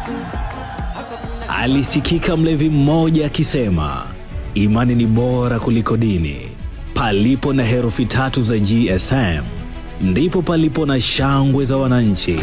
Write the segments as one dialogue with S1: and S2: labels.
S1: Alisikika mlevi mmoja akisema, imani ni bora kuliko dini. Palipo na herufi 3 za GSM, ndipo palipo na shangwe za wananchi.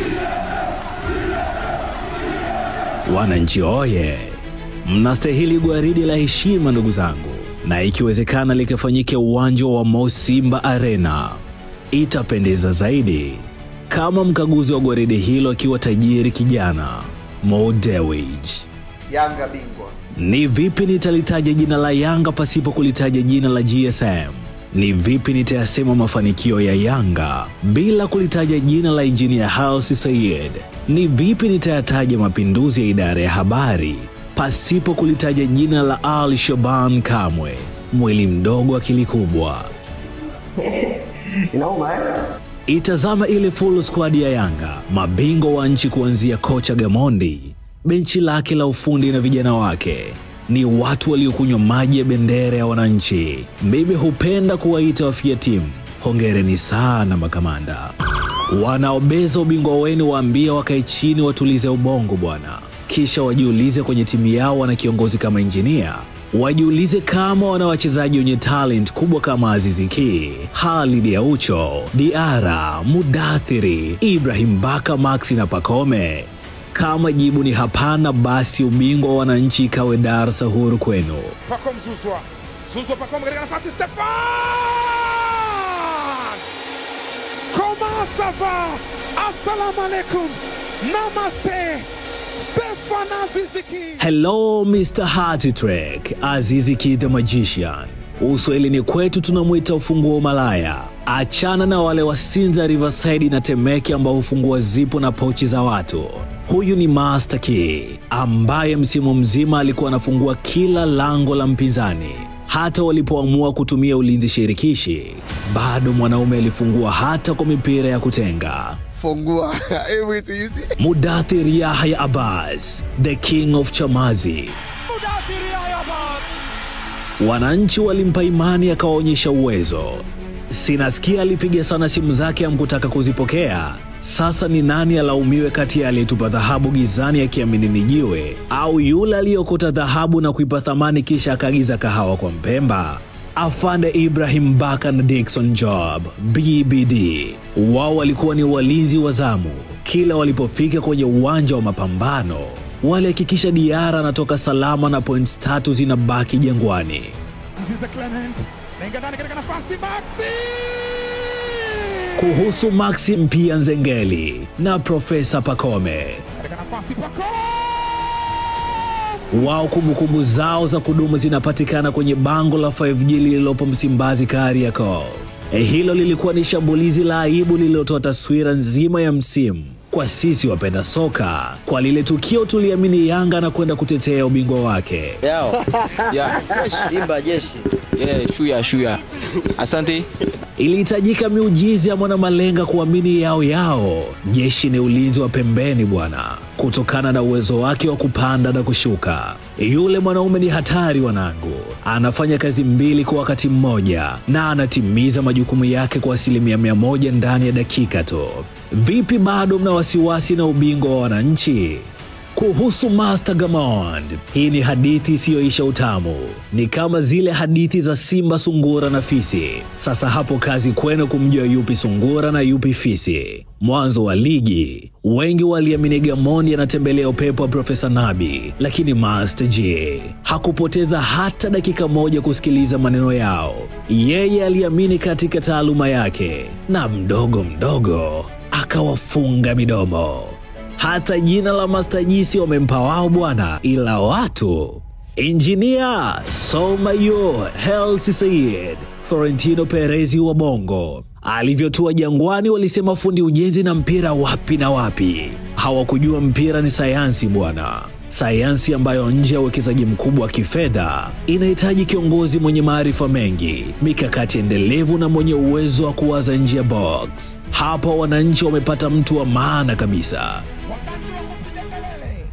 S1: Wananchi oye! Mnastahili gwaridi la heshima ndugu zangu, na ikiwezekana likafanyike uwanja wa Mo Simba Arena. Itapendeza zaidi kama mkaguzi wa gwaridi hilo akiwa tajiri kijana Mo Dewji.
S2: Yanga bingwa.
S1: Ni vipi nitalitaja jina la Yanga pasipo kulitaja jina la GSM? Ni vipi nitayasema mafanikio ya Yanga bila kulitaja jina la Engineer Hersi Said? Ni vipi nitayataja mapinduzi ya idara ya habari pasipo kulitaja jina la Ali Shaban Kamwe, mwili mdogo akili kubwa?
S2: Inauma
S1: Itazama ile full squad ya Yanga, mabingwa wa nchi kuanzia kocha Gamondi, benchi lake la ufundi na vijana wake. Ni watu waliokunywa maji ya bendera ya wananchi. Mimi hupenda kuwaita wafia timu. Hongereni sana makamanda. Wanaobeza ubingwa wenu waambia wakae chini watulize ubongo bwana. Kisha wajiulize kwenye timu yao wana kiongozi kama Engineer. Wajiulize kama wana wachezaji wenye talent kubwa kama Aziz Ki, Khalid Aucho, Diara, Mudathiri, Ibrahim Baka, Maxi na Pacome. Kama jibu ni hapana, basi ubingwa wa wananchi kawe Dar Sahuru kwenu.
S3: Pacome Zouzoua Pacome katika nafasi Stefan! Comment ça va? Assalamu alaikum. Namaste. Stefan Aziz Ki.
S1: Hello Mr. Heart Trick, Aziz Ki the Magician. Uswahili ni kwetu tunamuita ufunguo malaya. Achana na wale wa Sinza, Riverside na Temeke ambao hufungua zipo na pochi za watu. Huyu ni Master Key ambaye msimu mzima alikuwa anafungua kila lango la mpinzani. Hata walipoamua kutumia ulinzi shirikishi, bado mwanaume alifungua hata kwa mipira ya kutenga.
S3: Fungua everything you see.
S1: Mudathir Yahya Abbas, the king of Chamazi.
S3: Mudathir Yahya Abbas.
S1: Wananchi walimpa imani akawaonyesha uwezo. Sinasikia alipiga sana simu zake amkutaka kuzipokea. Sasa ni nani alaumiwe kati ya aliyetupa dhahabu gizani akiamini ni jiwe, au yule aliyokota dhahabu na kuipa thamani kisha akagiza kahawa kwa Mpemba? Afande Ibrahim Baka na Dickson Job, BBD. Wao walikuwa ni walinzi wa zamu. Kila walipofika kwenye uwanja wa mapambano, walihakikisha Diara anatoka salama na points 3 zinabaki Jangwani.
S3: Mzize Clement, lenga ndani katika nafasi Maxi!
S1: Kuhusu Maxi Mpia Nzengeli na Profesa Pacome,
S3: Katika nafasi Pacome!
S1: wao kumbukumbu zao za kudumu zinapatikana kwenye bango la 5G lililopo Msimbazi Kariakoo. Hilo lilikuwa ni shambulizi la aibu lililotoa taswira nzima ya msimu. Kwa sisi wapenda soka, kwa lile tukio tuliamini Yanga na kwenda kutetea ubingwa wake.
S4: Yao. Ya. Simba jeshi. Shuya. Asante.
S1: Ilihitajika miujiza ya mwana malenga kuamini yao. Jeshi ni ulinzi wa pembeni bwana, kutokana na uwezo wake wa kupanda na kushuka. Yule mwanaume ni hatari wanangu. Anafanya kazi mbili kwa wakati mmoja na anatimiza majukumu yake kwa 100% ndani ya dakika tu. Vipi bado mna wasiwasi na ubingwa wa wananchi? Kuhusu Master Gamond, hii ni hadithi isiyoisha utamu. Ni kama zile hadithi za simba, sungura na fisi. Sasa hapo kazi kwenu kumjua yupi sungura na yupi fisi. Mwanzo wa ligi, wengi waliamini Gamond anatembelea upepo wa Profesa Nabi, lakini Master G hakupoteza hata dakika moja kusikiliza maneno yao. Yeye aliamini katika taaluma yake na mdogo akawafunga midomo. Hata jina la Master G si wamempa wao bwana, ila watu. Engineer Somayo Hersi Said, Florentino Perez wa Bongo. Alivyotua Jangwani walisema fundi ujenzi na mpira wapi na wapi. Hawakujua mpira ni sayansi bwana. Sayansi ambayo nje ya uwekezaji mkubwa wa kifedha inahitaji kiongozi mwenye maarifa mengi, mikakati endelevu na mwenye uwezo wa kuwaza nje ya box. Hapa wananchi wamepata mtu wa maana kabisa.
S3: Wakati wa kupiga kelele.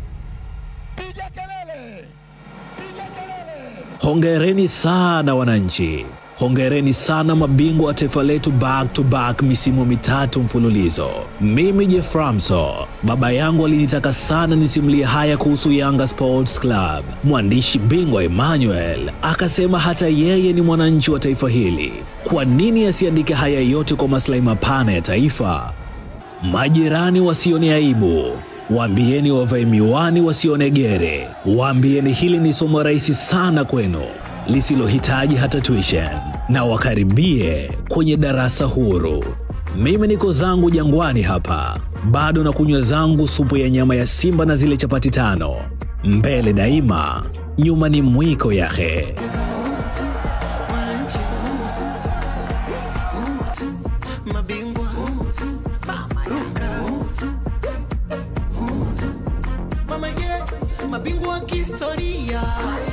S3: Piga kelele.
S1: Hongereni sana wananchi. Hongereni sana mabingwa wa taifa letu back to back misimu mitatu mfululizo. Mimi Jefframso, baba yangu alinitaka sana nisimulie haya kuhusu Yanga Sports Club. Mwandishi bingwa Emmanuel akasema hata yeye ni mwananchi wa taifa hili. Kwa nini asiandike haya yote kwa maslahi mapana ya taifa? Majirani wasione aibu, waambieni wavae miwani wasione gere. Waambieni hili ni somo rahisi sana kwenu, lisilohitaji hata tuition, na wakaribie kwenye darasa huru. Mimi niko zangu Jangwani hapa, bado na kunywa zangu supu ya nyama ya simba na zile chapati 5. Mbele daima, nyuma ni mwiko yahe.
S2: Mabingwa kihistoria.